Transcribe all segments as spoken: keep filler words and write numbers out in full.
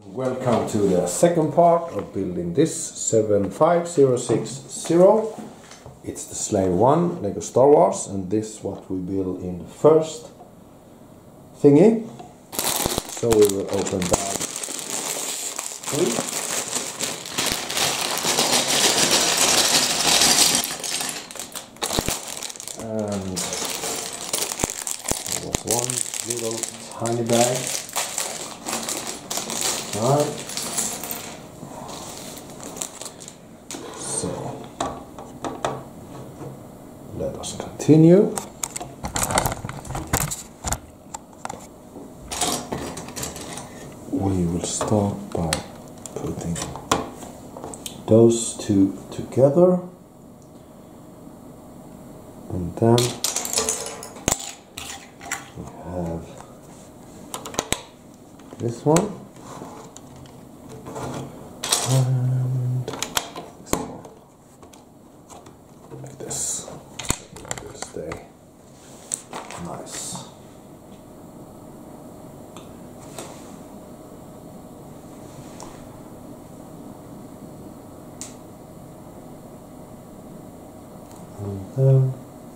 Welcome to the second part of building this seven five zero six zero. It's the Slave one Lego Star Wars, and this is what we build in the first thingy. So we will open bag three. And there was one little tiny bag. Alright. So let us continue. We will start by putting those two together, and then we have this one and this one, like this. It will stay nice. And then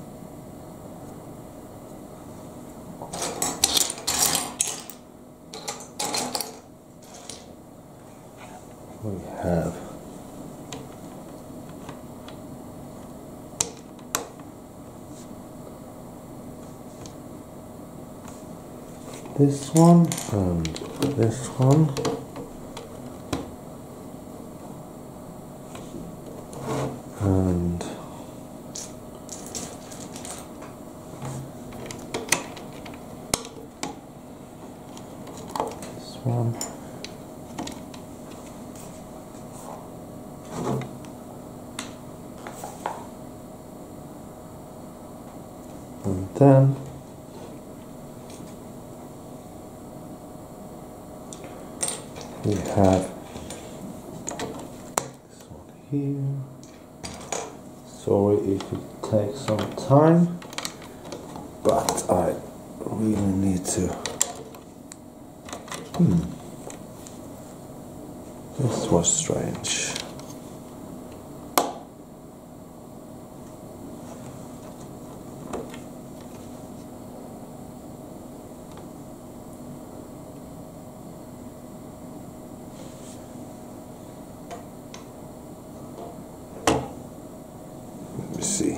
we have this one and this one, and this one. And then we have this one here. Sorry if it takes some time, but I really need to. Hmm. This was strange. Let me see.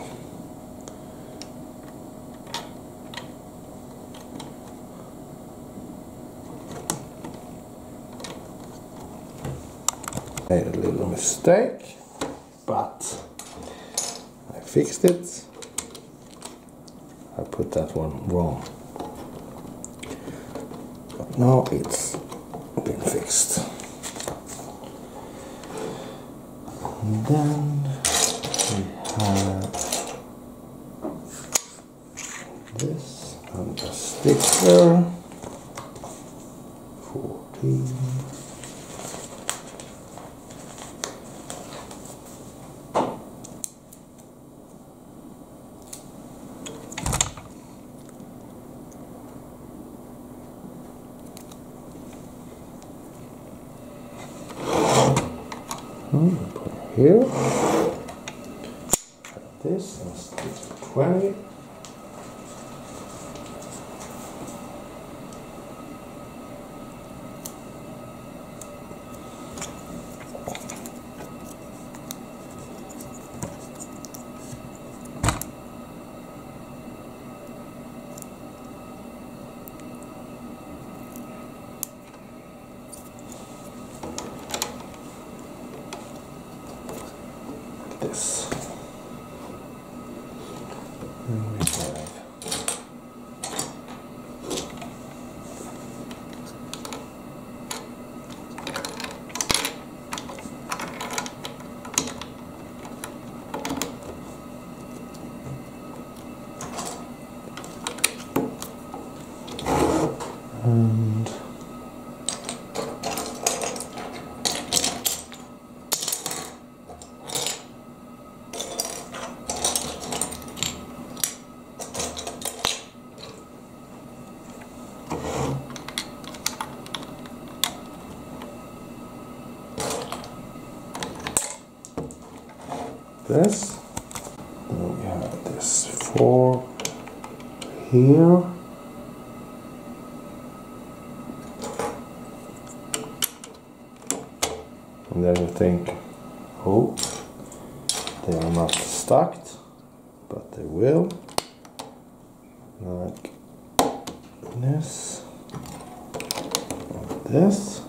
Made a little mistake, but I fixed it. I put that one wrong, but now it's been fixed. And then we have this and a sticker. fourteen. Hmm, put it here. This and stick twenty. This. And we have and this. Then we have this fork here. And then you think, oh, they are not stuck, but they will. Like this, like this.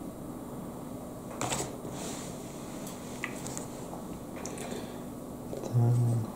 Then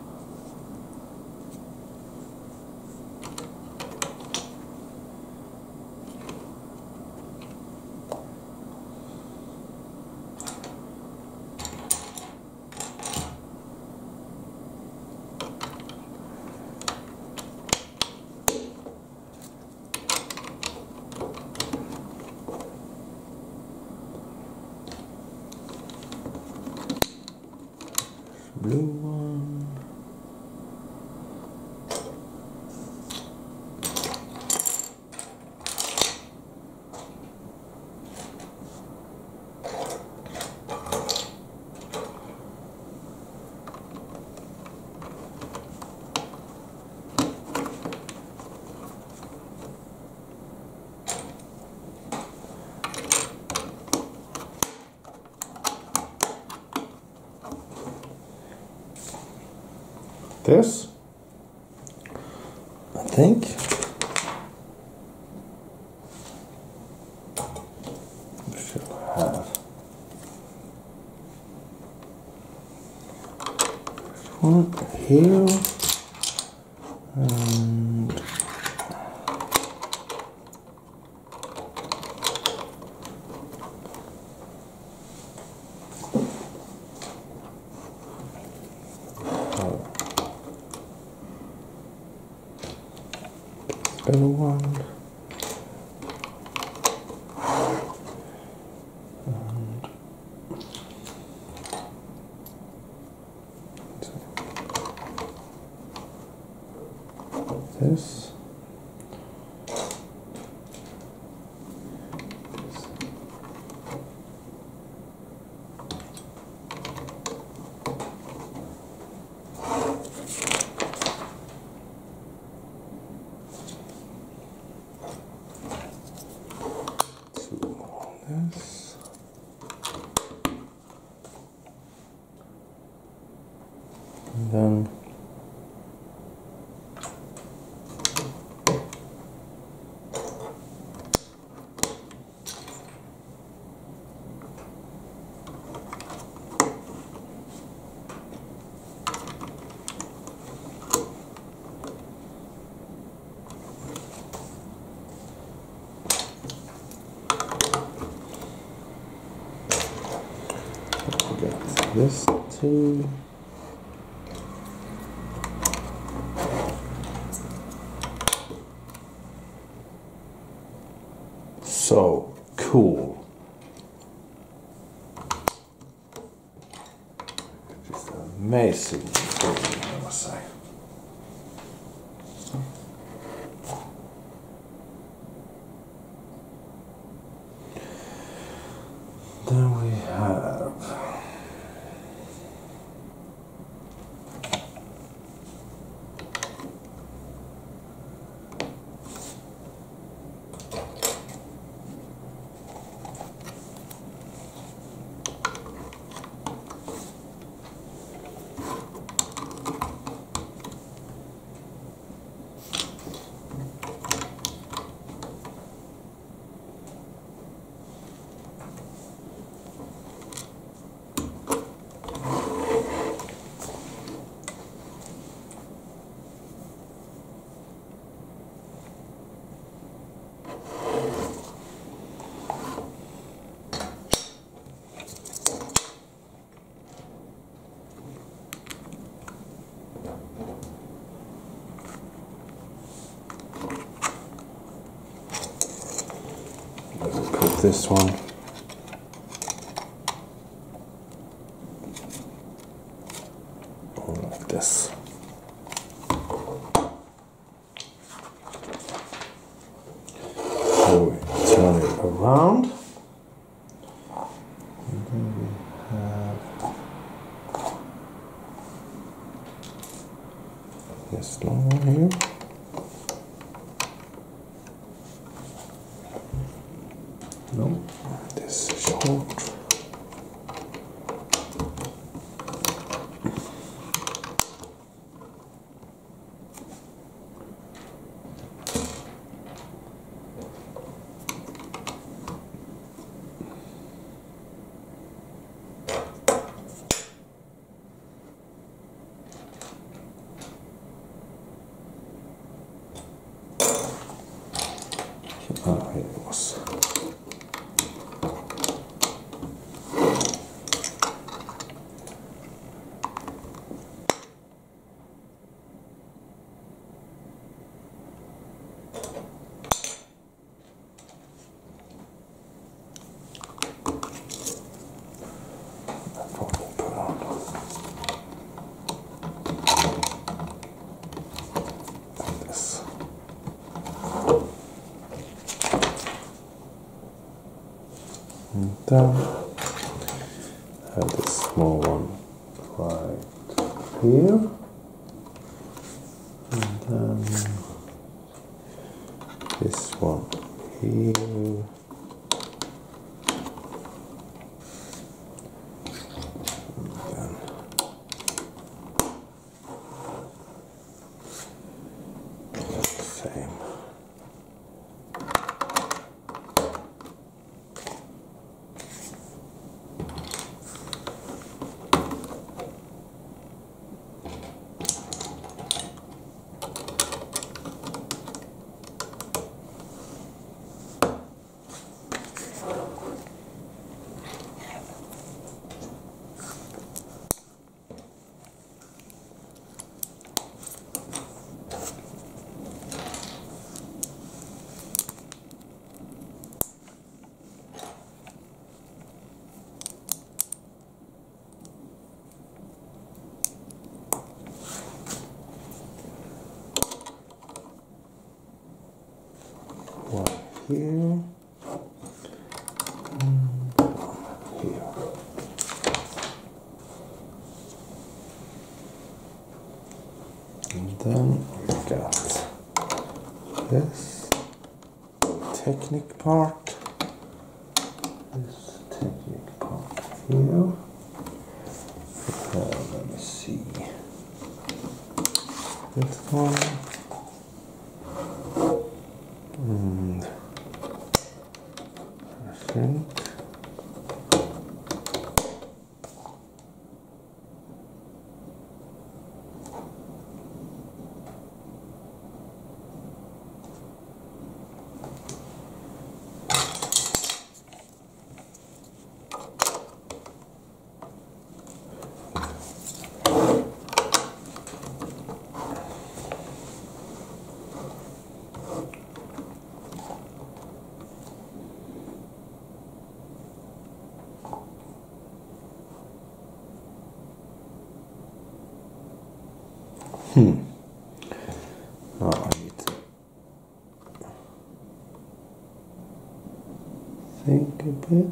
blue one. This, I think, we should have one here, and other one, and this. This. And then this too. So cool. Just amazing, I must say. Then we have this one. Like this. So we turn it around. And then we have No, this is short. Ah, here it was. And then I have this small one right here, and then this one here, and then the same. One here, and one here. And then we got this Technic part, this Technic part here. Uh, let me see, this one. And I think Hmm. Now I need to think a bit.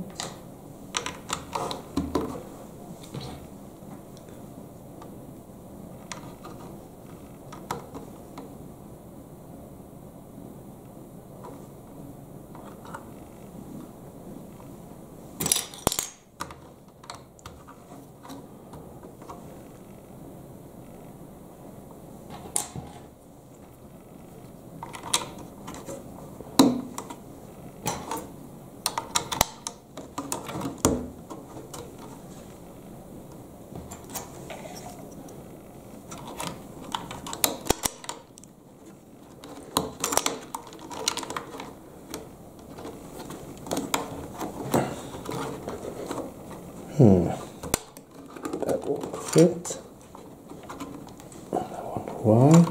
Hmm, that won't fit. I wonder why.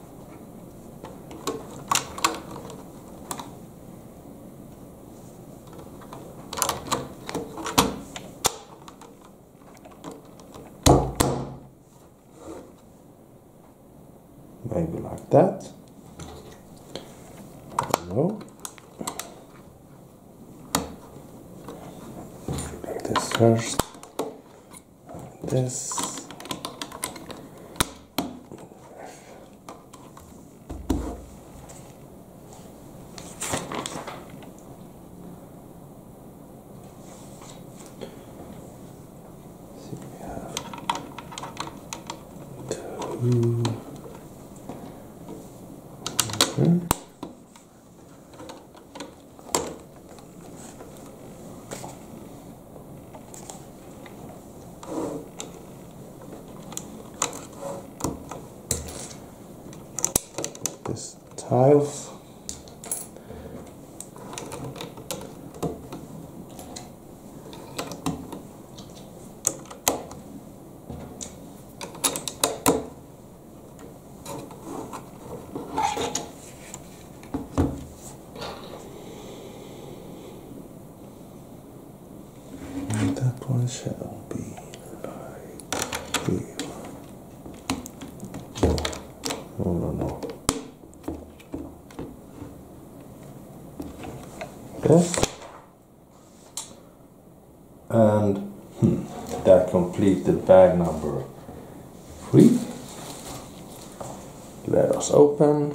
Maybe like that. I don't know. Like this first. This. two. Mm-hmm. This tiles. And that one shall be like here. No, no, no. Yes. And hmm, that completed bag number three. Let us open.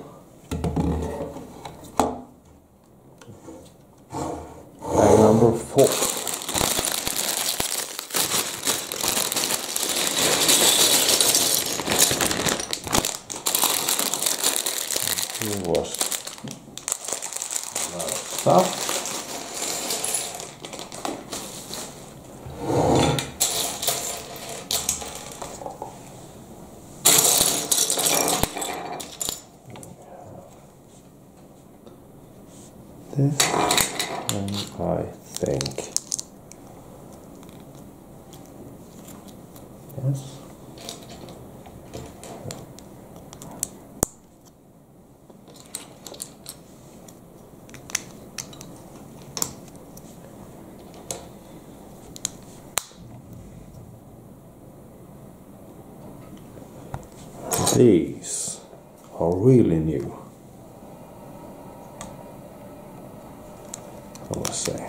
Bag number four. Here was a lot of stuff. This, and I think, yes, these are really new, I must say.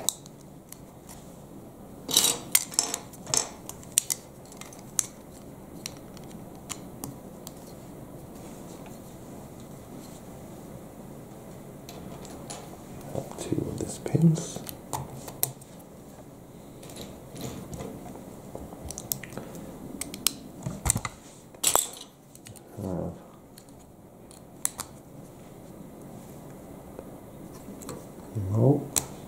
Up two of these pins. Uh, no.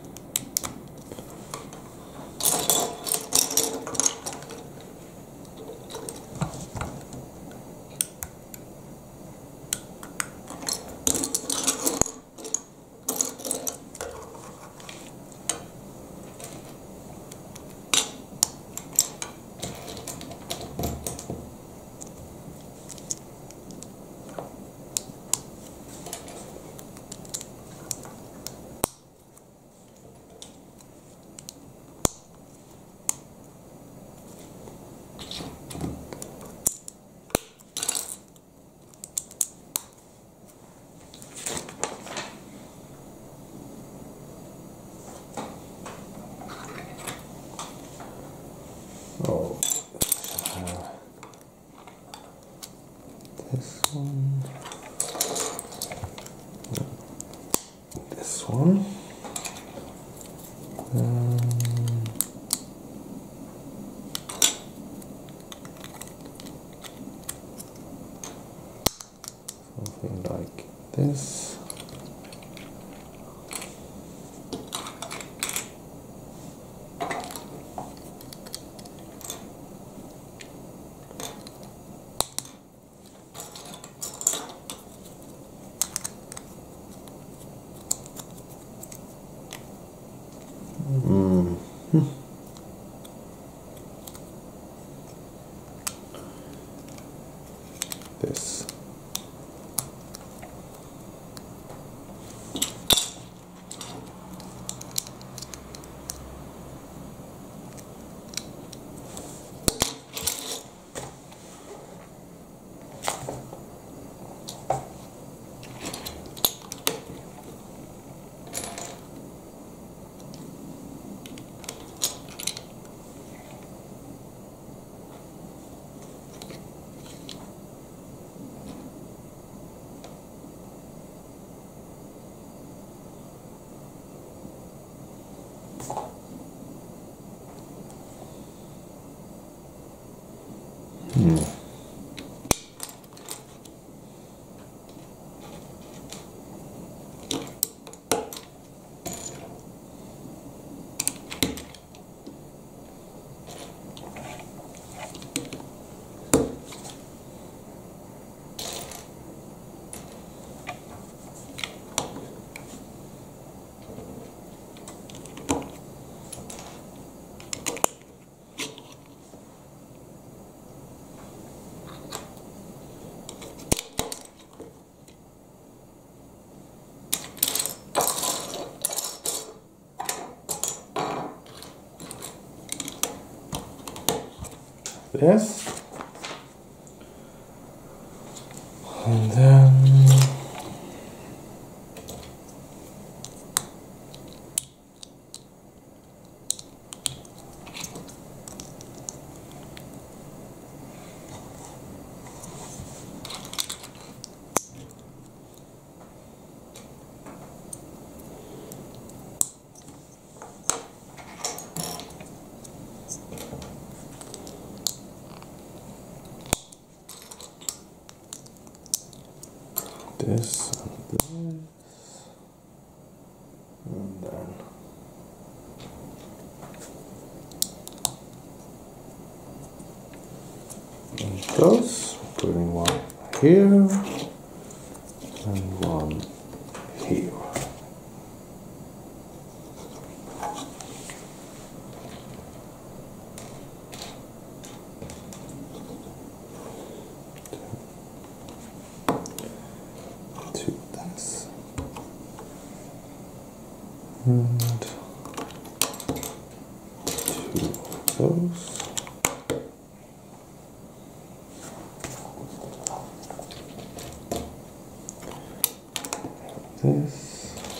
Oh, uh, this one, this one, um, something like this. Mm. Hmm. This. this. And then this and this, and then and those, putting one here and one here. And two of those. This.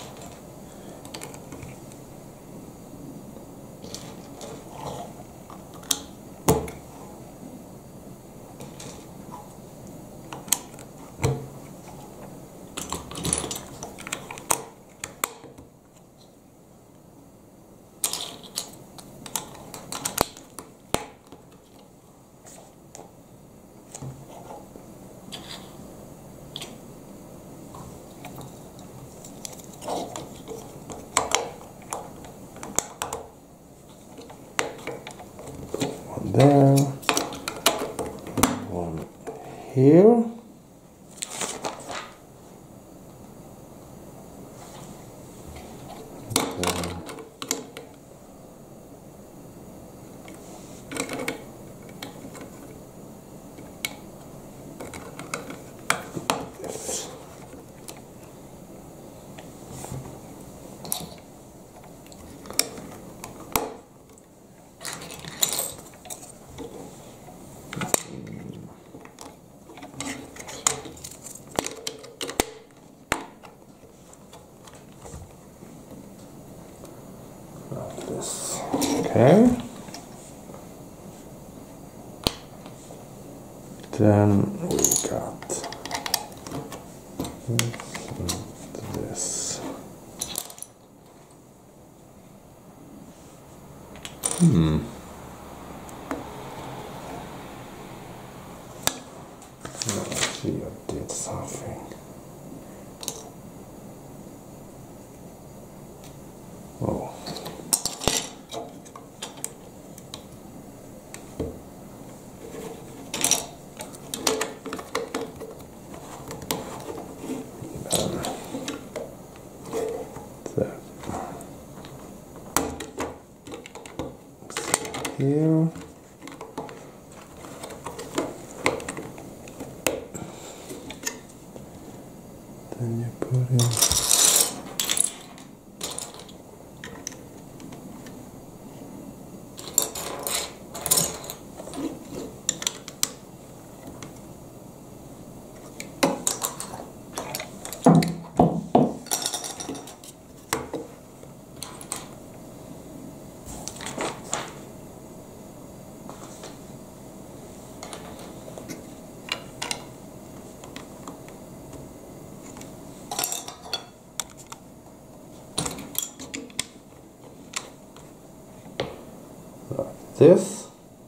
There, one here, this. This. Okay. Then we got this and this. Hmm. Let's see, I did something. Oh. Here, then you put in this,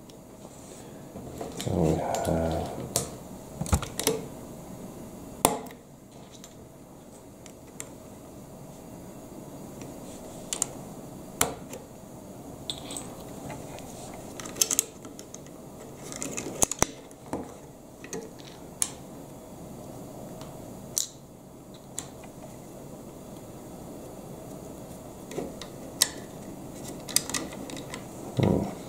and we have oh.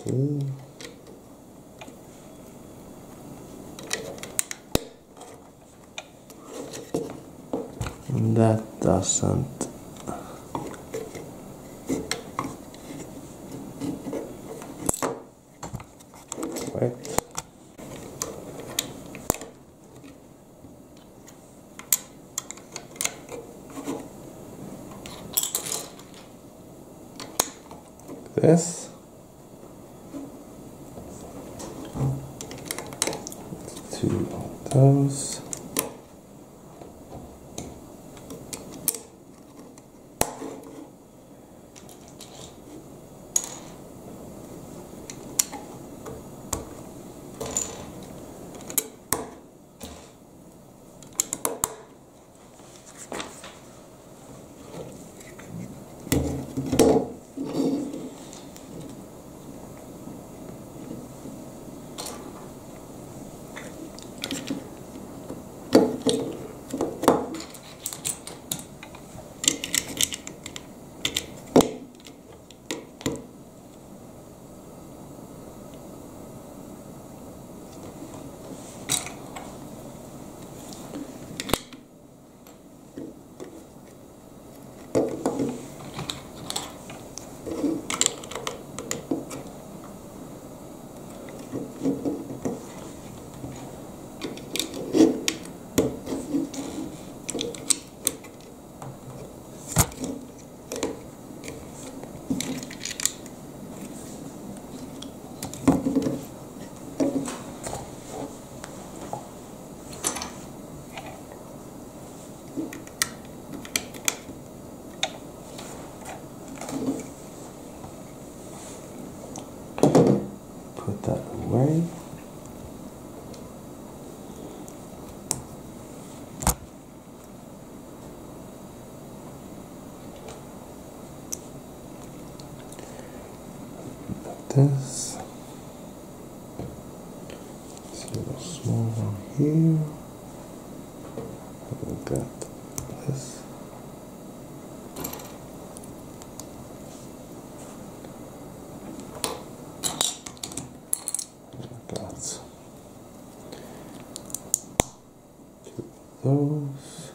Okay. And that doesn't. Wait. This. Two of those. Put that away. Like this. See a small one here. We've got this. Those.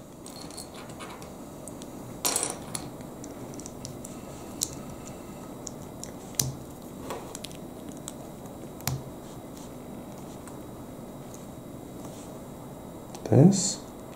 This.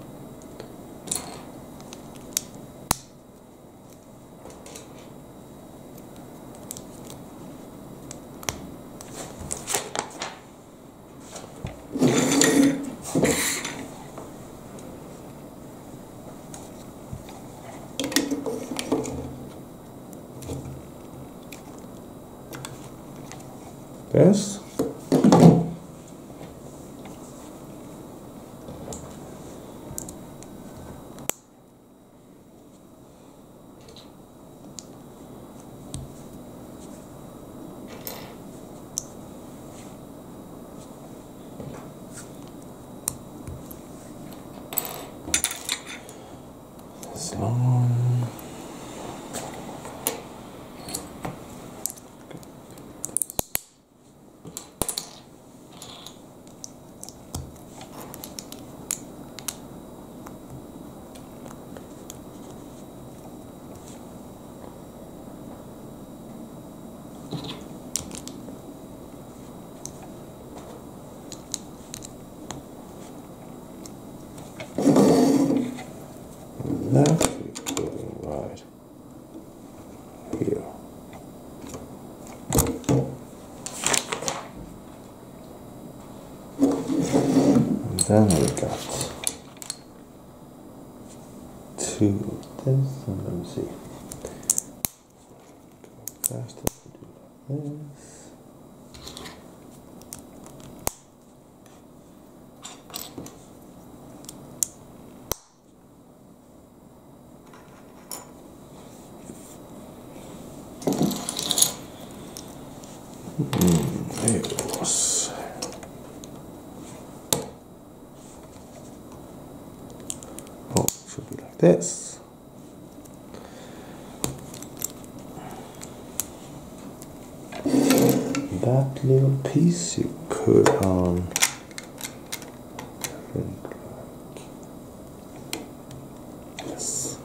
This. This long. That we're putting right here. And then we got two of this, and let me see. Go faster to do this. Mm, there it was. Oh, it should be like this. that little piece you put on. Yes.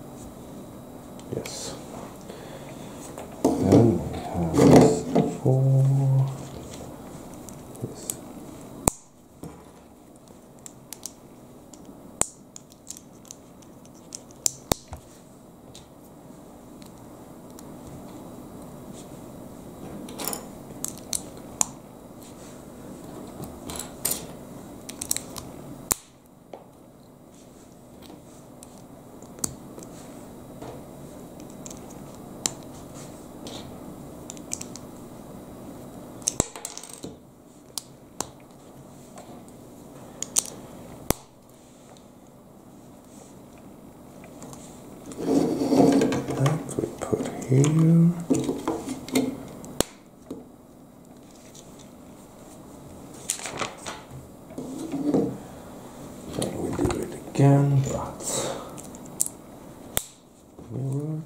Yes. Then we have this four. This. That we put here. Then we do it again, but mirrored.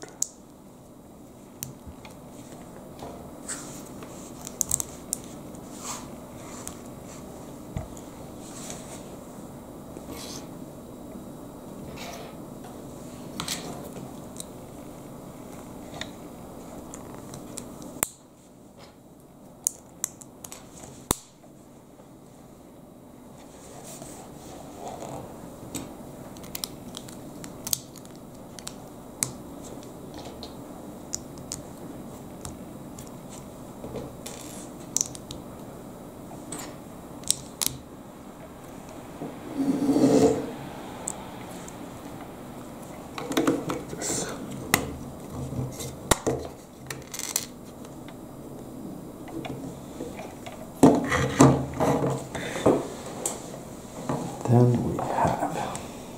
Then we have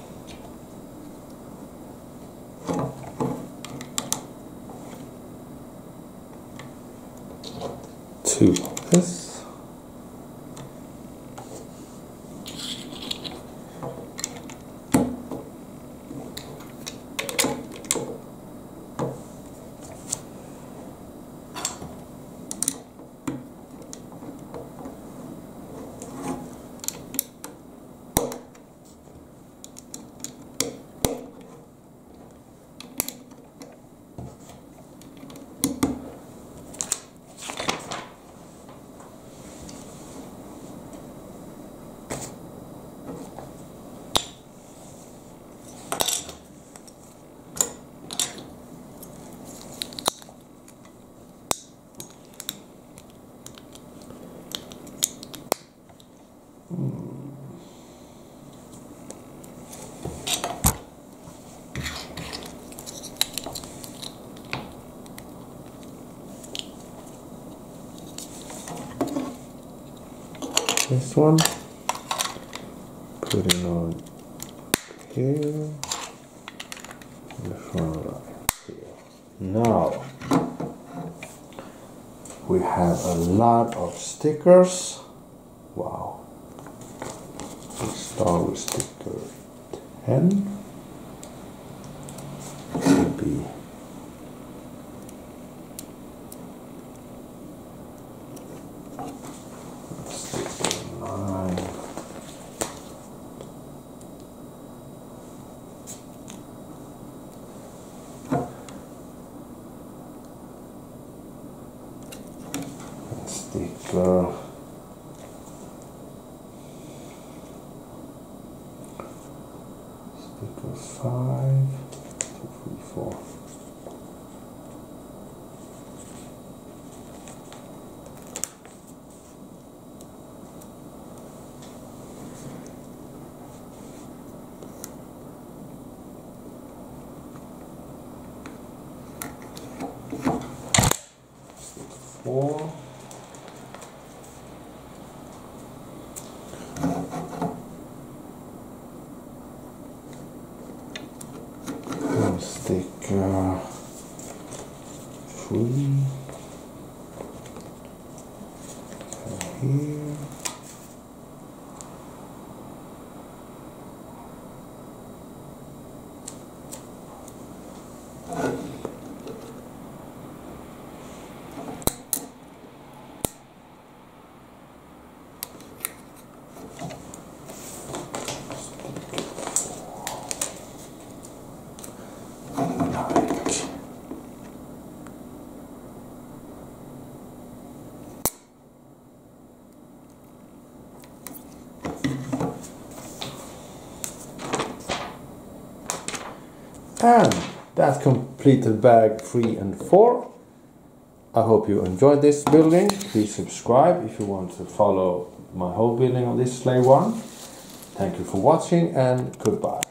two of this. This one, put it on here, the front right here. Now we have a lot of stickers. Wow. Let's start with sticker ten. Maybe sticker sticker five, two, three, four. Four. Sticker three here. And that completed bag three and four. I hope you enjoyed this building. Please subscribe if you want to follow my whole building of this Slave one. Thank you for watching and goodbye.